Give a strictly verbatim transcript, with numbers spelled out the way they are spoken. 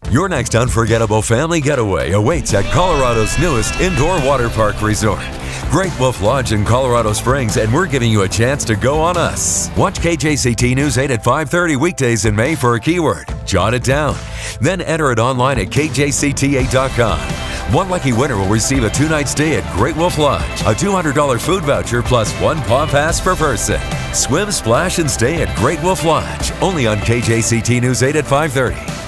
Your next unforgettable family getaway awaits at Colorado's newest indoor water park resort, Great Wolf Lodge in Colorado Springs, and we're giving you a chance to go on us. Watch K J C T News eight at five thirty weekdays in May for a keyword. Jot it down. Then enter it online at K J C T eight dot com. One lucky winner will receive a two-night stay at Great Wolf Lodge, a two hundred dollar food voucher plus one paw pass per person. Swim, splash, and stay at Great Wolf Lodge, only on K J C T News eight at five thirty.